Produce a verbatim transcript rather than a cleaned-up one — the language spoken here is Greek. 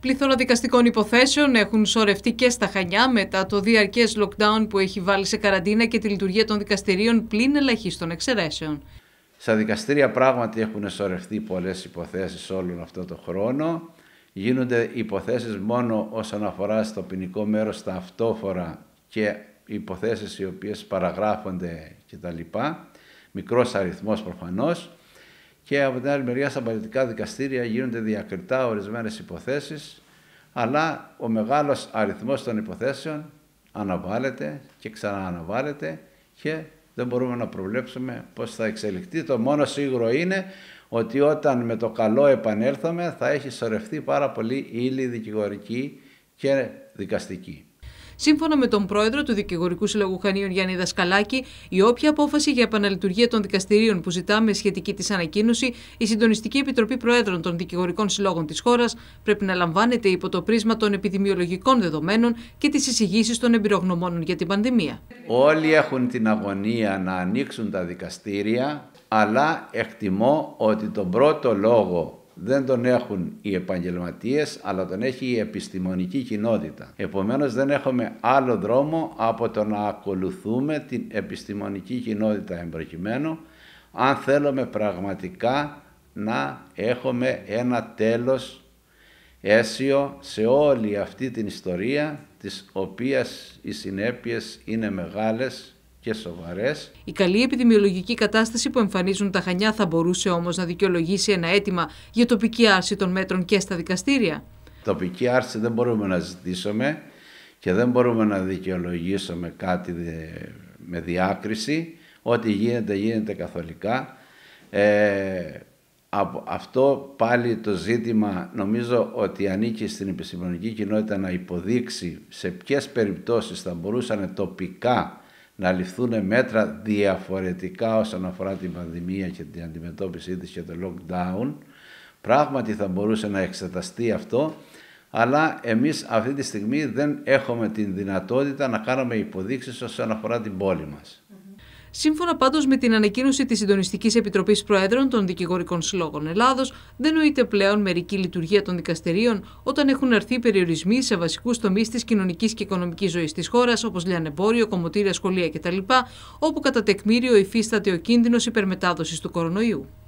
Πληθώρα δικαστικών υποθέσεων έχουν σωρευτεί και στα Χανιά μετά το διαρκές lockdown που έχει βάλει σε καραντίνα και τη λειτουργία των δικαστηρίων πλην ελαχίστων εξαιρέσεων. Στα δικαστήρια πράγματι έχουν σωρευτεί πολλές υποθέσεις όλον αυτό το χρόνο. Γίνονται υποθέσεις μόνο όσον αφορά στο ποινικό μέρος τα αυτόφορα και υποθέσεις οι οποίες παραγράφονται κτλ. Μικρός αριθμός προφανώς. Και από την άλλη μεριά στα πολιτικά δικαστήρια γίνονται διακριτά ορισμένες υποθέσεις, αλλά ο μεγάλος αριθμός των υποθέσεων αναβάλλεται και ξανααναβάλλεται και δεν μπορούμε να προβλέψουμε πώς θα εξελιχθεί. Το μόνο σίγουρο είναι ότι όταν με το καλό επανέλθουμε θα έχει σωρευτεί πάρα πολύ ύλη δικηγορική και δικαστική. Σύμφωνα με τον πρόεδρο του Δικηγορικού Συλλόγου Χανίων Γιάννη Δασκαλάκη, η όποια απόφαση για επαναλειτουργία των δικαστηρίων που ζητά με σχετική της ανακοίνωση, η Συντονιστική Επιτροπή Προέδρων των Δικηγορικών Συλλόγων της χώρας πρέπει να λαμβάνεται υπό το πρίσμα των επιδημιολογικών δεδομένων και τις εισηγήσεις των εμπειρογνωμόνων για την πανδημία. Όλοι έχουν την αγωνία να ανοίξουν τα δικαστήρια, αλλά εκτιμώ ότι τον πρώτο λόγο δεν τον έχουν οι επαγγελματίες, αλλά τον έχει η επιστημονική κοινότητα. Επομένως δεν έχουμε άλλο δρόμο από το να ακολουθούμε την επιστημονική κοινότητα εμπροκειμένου, αν θέλουμε πραγματικά να έχουμε ένα τέλος αίσιο σε όλη αυτή την ιστορία, της οποίας οι συνέπειες είναι μεγάλες και σοβαρές. Η καλή επιδημιολογική κατάσταση που εμφανίζουν τα Χανιά θα μπορούσε όμως να δικαιολογήσει ένα αίτημα για τοπική άρση των μέτρων και στα δικαστήρια. Τοπική άρση δεν μπορούμε να ζητήσουμε και δεν μπορούμε να δικαιολογήσουμε κάτι με διάκριση. Ό,τι γίνεται, γίνεται καθολικά. Ε, αυτό πάλι το ζήτημα νομίζω ότι ανήκει στην επιστημονική κοινότητα να υποδείξει σε ποιες περιπτώσεις θα μπορούσαν τοπικά να ληφθούν μέτρα διαφορετικά όσον αφορά την πανδημία και την αντιμετώπιση της και το lockdown. Πράγματι θα μπορούσε να εξεταστεί αυτό, αλλά εμείς αυτή τη στιγμή δεν έχουμε την δυνατότητα να κάνουμε υποδείξεις όσον αφορά την πόλη μας. Σύμφωνα πάντως με την ανακοίνωση της Συντονιστικής Επιτροπής Προέδρων των Δικηγορικών Συλλόγων Ελλάδος, δεν νοείται πλέον μερική λειτουργία των δικαστηρίων όταν έχουν αρθεί περιορισμοί σε βασικούς τομείς της κοινωνικής και οικονομικής ζωής της χώρας, όπως λιανεμπόριο, κομμωτήρια, σχολεία κτλ., όπου κατά τεκμήριο υφίσταται ο κίνδυνος υπερμετάδοσης του κορονοϊού.